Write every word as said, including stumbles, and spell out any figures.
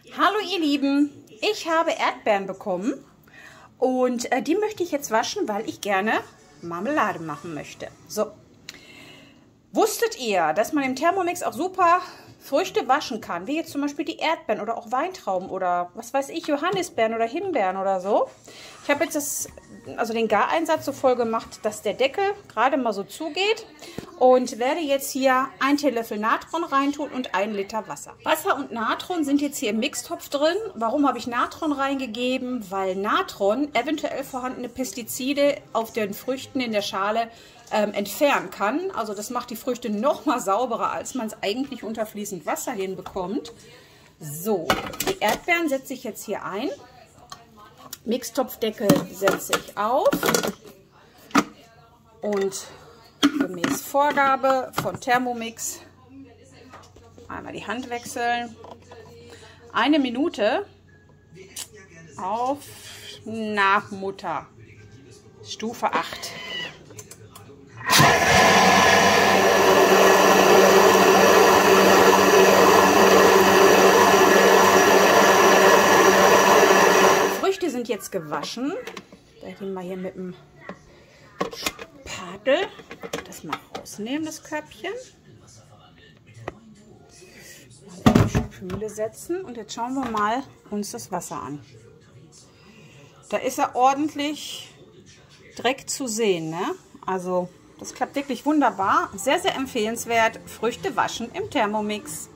Hallo ihr Lieben, ich habe Erdbeeren bekommen und äh, die möchte ich jetzt waschen, weil ich gerne Marmelade machen möchte. So, wusstet ihr, dass man im Thermomix auch super Früchte waschen kann, wie jetzt zum Beispiel die Erdbeeren oder auch Weintrauben oder was weiß ich, Johannisbeeren oder Himbeeren oder so. Ich habe jetzt das, also den Gareinsatz so voll gemacht, dass der Deckel gerade mal so zugeht und werde jetzt hier ein Teelöffel Natron reintun und ein Liter Wasser. Wasser und Natron sind jetzt hier im Mixtopf drin. Warum habe ich Natron reingegeben? Weil Natron eventuell vorhandene Pestizide auf den Früchten in der Schale ähm, entfernen kann. Also das macht die Früchte noch mal sauberer, als man es eigentlich unter fließend Wasser hinbekommt. So, die Erdbeeren setze ich jetzt hier ein. Mixtopfdeckel setze ich auf und gemäß Vorgabe von Thermomix einmal die Hand wechseln. Eine Minute auf Nachmutter, Stufe acht. Die sind jetzt gewaschen. Ich werde ihn mal hier mit dem Spatel das mal rausnehmen, das Körbchen. Mal in die Spüle setzen und jetzt schauen wir mal uns das Wasser an. Da ist er ordentlich Dreck zu sehen, ne? Also das klappt wirklich wunderbar. Sehr, sehr empfehlenswert. Früchte waschen im Thermomix.